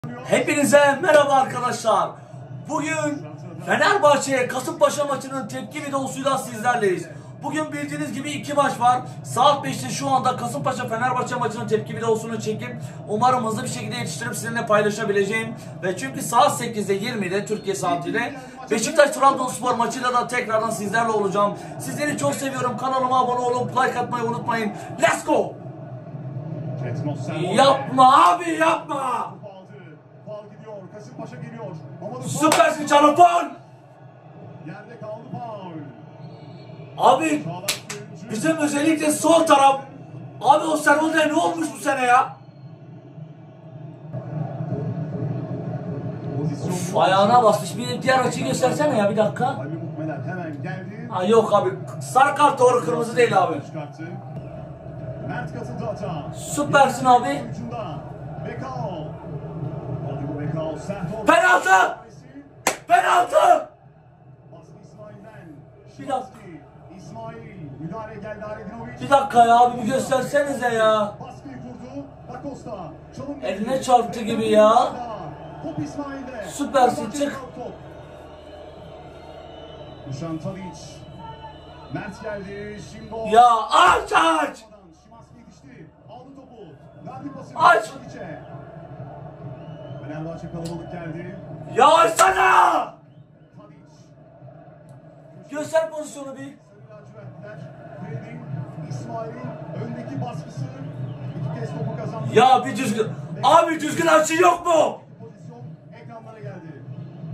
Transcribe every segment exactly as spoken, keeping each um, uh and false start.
Hepinize merhaba arkadaşlar. Bugün Fenerbahçe Kasımpaşa maçının tepki videosuyla sizlerleyiz. Bugün bildiğiniz gibi iki maç var. Saat beşte şu anda Kasımpaşa Fenerbahçe maçının tepki videosunu çekip umarım hızlı bir şekilde yetiştirip sizinle paylaşabileceğim. Ve çünkü saat sekizde yirmide Türkiye saatiyle Beşiktaş Trabzonspor maçıyla da tekrardan sizlerle olacağım. Sizleri çok seviyorum. Kanalıma abone olup like atmayı unutmayın. Let's go! Yapma abi, yapma! Kasımpaşa geliyor. Süpersin canım, faul! Yerde kaldı faul. Abi bizim özellikle sol taraf. Abi o Servol'da ne olmuş bu sene ya? Of, ayağına basmış. Bir diğer açıyı göstersene ya, bir dakika. Ali Mukmeler hemen geldi. Ha, yok abi, sarı kart doğru, kırmızı değil abi. Çıkarttı. Mert katıldı hata. Süpersin abi. Bekao. Hadi bu Bekao sert oldu. Penaltı! Penaltı! Baskı İsmail'den. Bir dakika. İsmail müdahale geldi Aredinovic. Bir dakika ya abi, bir göstersenize ya. Baskıyı kurdu. Da Costa. Çalım Eline çarptı gibi ya. Top İsmail'de. Süpersin, çık. Dušan Tadić. Mert geldi. Şimdi o. Ya aç aç! Szymański yetişti. Aldı topu. Verdi pasını. Aç! Tadić'e. Fenerbahçe kalabalık geldi. Ya açsana! Tadić. Göster pozisyonu bir. Sarı lacivertliler. Fred'in, İsmail'in öndeki baskısı. İki kez topu kazandı. Ya bir düzgün. Abi düzgün açı yok mu? Pozisyon ekranlara geldi.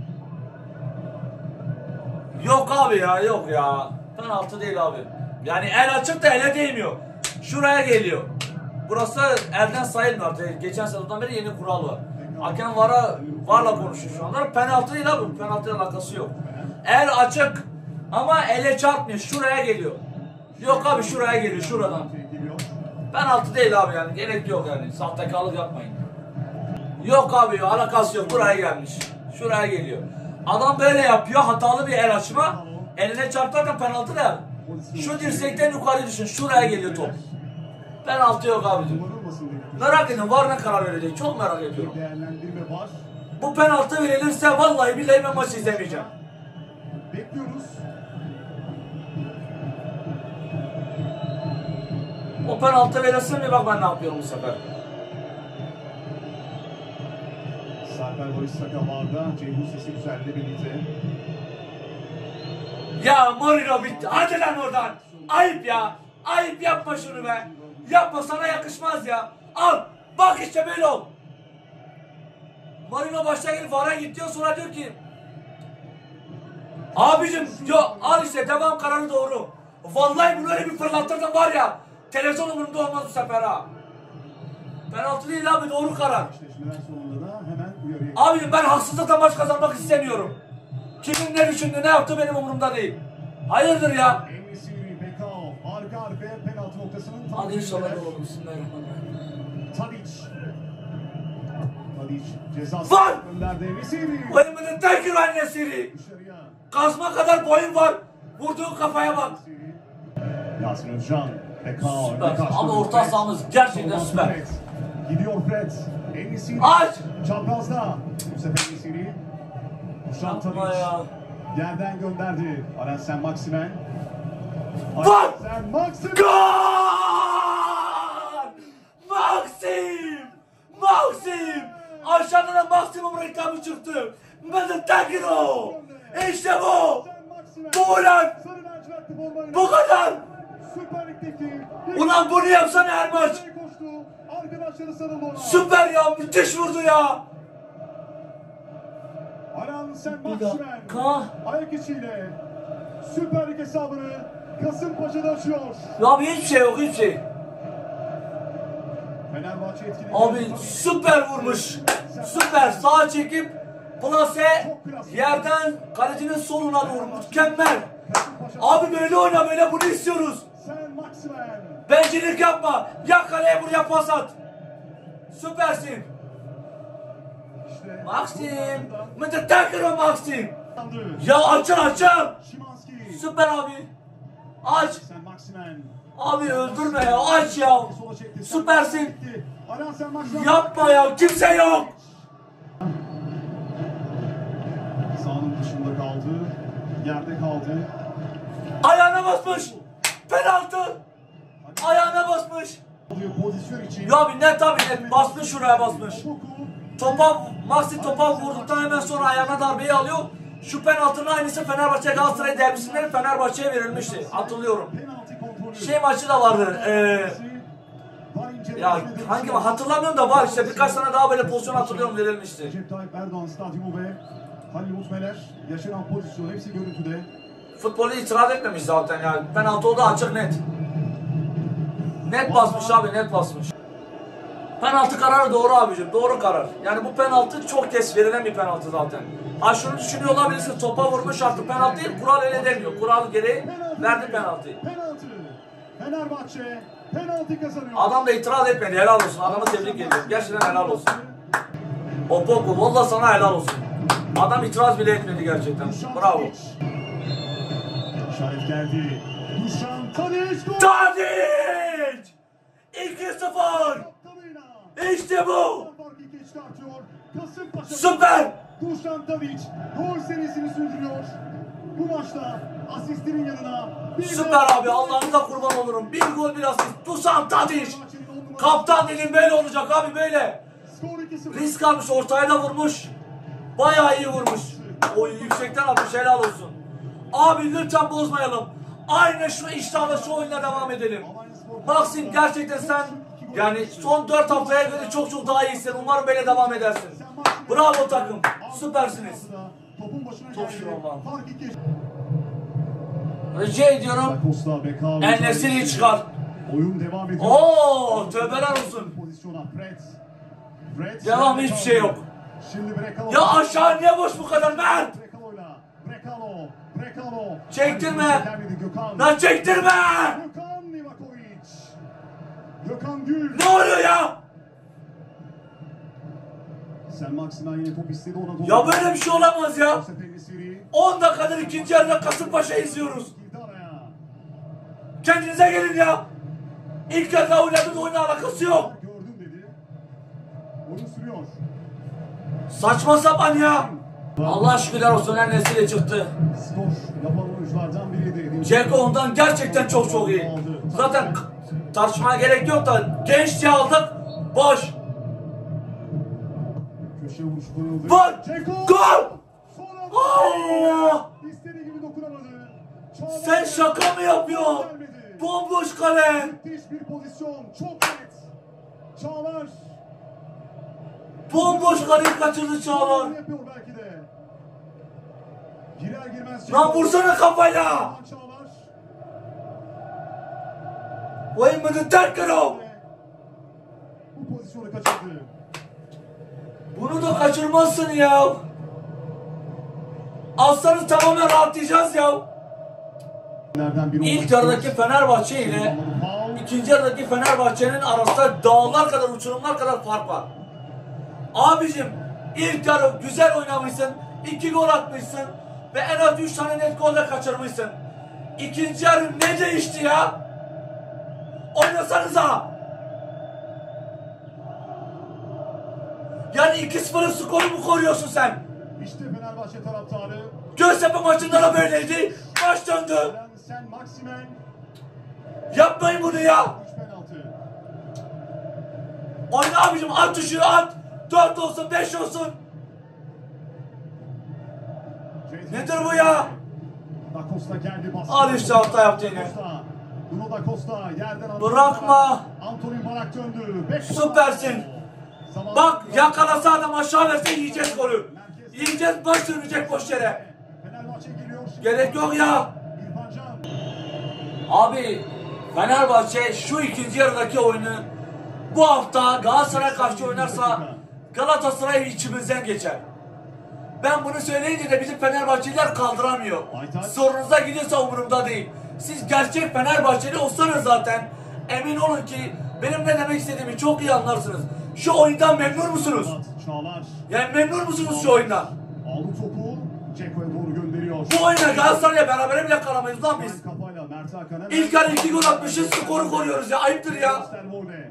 Yok abi ya, yok ya. Penaltı değil abi. Yani el açık da ele değmiyor. Şuraya geliyor. Burası elden sayılmıyor artık. Geçen sezondan beri yeni kural var. Hakem vara, varla konuşuyor şu anda. Penaltı değil abi. Penaltıyla alakası yok. El açık ama ele çarpmıyor. Şuraya geliyor. Yok abi, şuraya geliyor, şuradan. Geliyor. Penaltı değil abi yani. Gerek yok yani. Sahtekarlık yapmayın. Yok abi, alakası yok. Buraya gelmiş. Şuraya geliyor. Adam böyle yapıyor. Hatalı bir el açma. Eline çarparken penaltı da. Şu dirsekten yukarı düşün. Şuraya geliyor top. Penaltı yok abicim. Kullanılmasın diye. Merak ediyorum. Var ne karar verecek? Çok merak ediyorum. Değerlendirme var. Bu penaltı verilirse vallahi billahi ben maçı izlemeyeceğim. Bekliyoruz. O penaltı verilsin mi, bak ben ne yapıyorum bu sefer. Sarper Barış Sakavar'da. Ceyhun sesi güzeldi birlikte. Ya Mourinho bitti. Hadi lan oradan. Ayıp ya. Ayıp, yapma şunu be. Yapma, sana yakışmaz ya. Al. Bak işte böyle ol. Mourinho başta gelip vara gidiyor, sonra diyor ki abicim yo, al işte devam kararı doğru. Vallahi bunu öyle bir fırlattırdım var ya. Televizyon umurumda olmaz bu sefer ha. Penaltı değil abi, doğru karar. Eşleşmeler sonunda da hemen uyarıya. Abicim ben haksızlıkla maç kazanmak istemiyorum. Kimin ne düşündü, ne yaptı benim umurumda değil. Hayırdır ya? En-Nesyri, Bekao arka arkaya penaltı noktasının tam Hadi inşallah önündeler. olur. Bismillahirrahmanirrahim. Tadić. Tadić ceza Var! sahasına gönderdi. En-Nesyri. Boyumun tekir annesini. Dışarıya. Kazma kadar boyun var. Vurduğun kafaya bak. Yasin Özcan. Bekao. Süper. önde karşıladı. Ama orta Fred. sahamız gerçekten Soldan süper. Fred. Gidiyor Fred. En-Nesyri. Aç! Çaprazda. Bu sefer En-Nesyri. Dušan Yapma Tadić. ya. Yerden gönderdi. Arensen Maximen. Var! Arensen Maximen. Gol! Maxim! Maxim! Aşağıda da Maximum reklamı çıktı. Mehmet Tekino! İşte bu! Bu ulan! Bu kadar! Süper Lig'deki Ulan bunu yapsana her maç! koştu. Arkadaşları sarıldı ona. Süper ya! Müthiş vurdu ya! Arensen Bir Maximen. dakika. Ayak içiyle Süper Lig hesabını Kasımpaşa'da açıyor. Ya abi hiçbir şey yok, hiçbir şey. Fenerbahçe etkili. Abi süper vurmuş. Süper sağa çekip plase yerden kalecinin soluna doğru mükemmel. Abi böyle oyna, böyle bunu istiyoruz. Sen Maximen. Bencillik yapma. Ya kaleye vur ya pas at. Süpersin. İşte Maxim. Mehmet Tekino Maxim. Aldı. Ya açın açın. Szymański. Süper abi. Aç. Sen Maximen. Abi öldürme ya, aç ya. Sola çekti. Süpersin. Arensen Maximen. Yapma ya, kimse yok. aldı. Yerde kaldı. Ayağına basmış. Penaltı. Ayağına basmış. Pozisyon için. Ya bir net abi net. Basmış şuraya basmış. Opoku. Topa, Maxi topa vurduktan hemen sonra ayağına darbeyi alıyor. Şu penaltının aynısı Fenerbahçe Galatasaray derbisinde Fenerbahçe'ye verilmişti. Hatırlıyorum. Penaltı kontrolü. Şey maçı da vardı. Eee Var incelemesi ya ve hangi dönüşü. hatırlamıyorum da var işte birkaç tane daha böyle pozisyon hatırlıyorum verilmişti. Recep Tayyip Erdoğan stadyumu ve Halil Utmeler yaşanan pozisyon hepsi görüntüde. Futbolu itiraz etmemiş zaten yani. Penaltı oldu açık net. Net basmış abi net basmış. Penaltı kararı doğru abicim. Doğru karar. Yani bu penaltı çok kez verilen bir penaltı zaten. Ha şunu düşünüyor olabilirsin. Topa vurmuş artık penaltı değil. Kural öyle demiyor. Kural gereği verdi penaltıyı. Penaltı. Fenerbahçe penaltı kazanıyor. Adam da itiraz etmedi. Helal olsun. Adamı tebrik ediyorum. Gerçekten helal olsun. Opoku valla sana helal olsun. Adam itiraz bile etmedi gerçekten. Bravo. İşaret geldi. Dušan Tadić gol. Tadić! iki sıfır! İşte bu! Farkı ikiye çıkartıyor. Kasımpaşa. Süper! Dušan Tadić gol serisini sürdürüyor. Bu maçta asistinin yanına bir Süper abi Allah'ınıza kurban olurum. Bir gol bir asist. Dušan Tadić! Kaptan dedim böyle olacak abi böyle. Skor iki sıfır. Risk almış ortaya da vurmuş. Bayağı iyi vurmuş. O yüksekten atmış helal olsun. Abi lütfen bozmayalım. Aynı şu iştahla şu oyuna devam edelim. Maxim gerçekten sen yani son dört haftaya göre çok çok daha iyisin. Umarım böyle devam edersin. Bravo takım. Süpersiniz. Topun başına Top geldi. şunu Allah'ım. Fark ikiye. Rica ediyorum. Costa, Bekao. En-Nesyri'yi çıkar. Oyun devam ediyor. Oo, tövbeler olsun. Pozisyona Fred. Fred. Devam hiçbir şey yok. Şimdi Brekalo. Ya aşağı niye boş bu kadar Mert? Brekalo'yla. Brekalo. Brekalo. Çektirme. Gelmedi Gökhan. Lan çektirme. Gökhan Livakovic. Gökhan Gül. Ne oluyor ya? Sen Maximen yine top istedi ona doğru. Ya böyle bir şey olamaz ya. Josep En-Nesyri. on dakikadır ikinci yarıda Kasımpaşa izliyoruz. Girdi araya. Kendinize gelin ya. İlk yarıda oynadığınız oyunla alakası yok. Gördüm dedi. Oyun sürüyor. Saçma sapan ya. Allah şükürler olsun En-Nesyri çıktı. Skor yapan oyunculardan biriydi. Ceko ondan gerçekten çok çok iyi. Zaten tartışmaya gerek yok da genççe aldık. Boş. Köşe vuruş koyuldu. Bak! Ceko. Gol! Sonra Allah! İstediği gibi dokunamadı. Çağlar Sen şaka mı yapıyorsun? gelmedi. Bomboş kale. Müthiş bir pozisyon. Çok net. Çağlar. Bomboş kaleyi kaçırdı Çağlar. Yapıyor belki de. Girer girmez. Lan vursana kafayla. Çağlar. Vay mıdır tekrar. Bu pozisyonu kaçırdı. Bunu da kaçırmazsın ya. Alsanız tamamen rahatlayacağız ya. Nereden biri İlk olmak yarıdaki istiyor. Fenerbahçe ile Faul. ikinci yarıdaki Fenerbahçe'nin arasında dağlar kadar, uçurumlar kadar fark var. Abicim ilk yarı güzel oynamışsın, iki gol atmışsın ve en az üç tane net gol de kaçırmışsın. İkinci yarı ne değişti ya? Oynasanıza. Yani iki sıfırın skoru mu koruyorsun sen? İşte Fenerbahçe taraftarı. Göztepe maçında da böyleydi. Maç döndü. Sen Maximen. Yapmayın bunu ya. üç penaltı. Oyna abicim at tuşu at. Dört olsun beş olsun. Nedir bu ya? Da Costa geldi baskı. Al işte hata yaptı yine. Costa. Bruno da Costa yerden aldı. Bırakma. Anthony Barak döndü. Beş Süpersin. Zaman- Bak yakalasa adam aşağı verse yiyeceğiz golü. Yiyeceğiz baş sürmeyecek boş yere. Fenerbahçe geliyor. Gerek yok ya. İrfan Can. Abi Fenerbahçe şu ikinci yarıdaki oyunu bu hafta Galatasaray'a karşı oynarsa Galatasaray içimizden geçer. Ben bunu söyleyince de bizim Fenerbahçeliler kaldıramıyor. Sorunuza gidiyorsa umurumda değil. Siz gerçek Fenerbahçeli olsanız zaten emin olun ki benim ne demek istediğimi çok iyi anlarsınız. Şu oyundan memnun musunuz? Çağlar. Yani memnun musunuz şu oyundan? Aldı topu. Ceko'ya doğru gönderiyor. Bu oyuna Galatasaray'la beraber bile kalamayız lan biz. Kafayla Mert Hakan hemen- İlk yarı iki gol atmışız, skoru koruyoruz ya. Ayıptır ya. Stervole.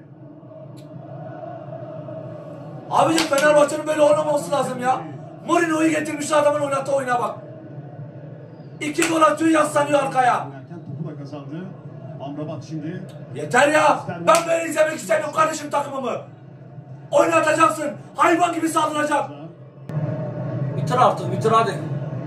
Abicim Fenerbahçe'nin böyle oynamaması lazım ya. Mourinho'yu getirmiş adamın oynattığı oyuna bak. İki gol atıyor, yaslanıyor arkaya. Erken topu da kazandı. Amrabat şimdi. Yeter ya. Ben böyle izlemek istemiyorum kardeşim takımımı. Oynatacaksın. Hayvan gibi saldıracak. Bitir artık, bitir hadi.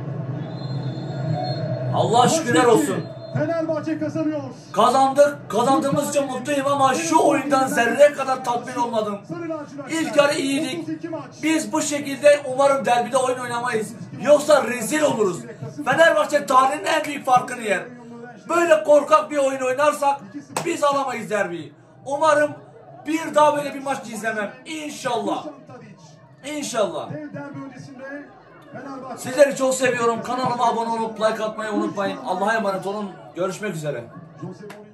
Allah şükürler olsun. Fenerbahçe kazanıyor. Kazandık. Kazandığımız için mutluyum ama şu oyundan zerre kadar tatmin olmadım. İlk yarı iyiydik. Biz bu şekilde umarım derbide oyun oynamayız. Yoksa rezil oluruz. Fenerbahçe tarihinin en büyük farkını yer. Böyle korkak bir oyun oynarsak biz alamayız derbiyi. Umarım bir daha böyle bir maç izlemem. İnşallah. İnşallah. Sizleri çok seviyorum. Kanalıma abone olup like atmayı unutmayın. Allah'a emanet olun. Görüşmek üzere.